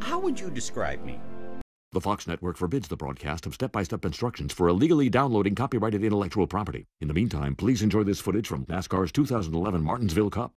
how would you describe me? The Fox network forbids the broadcast of step-by-step instructions for illegally downloading copyrighted intellectual property. In the meantime, please enjoy this footage from NASCAR's 2011 Martinsville Cup.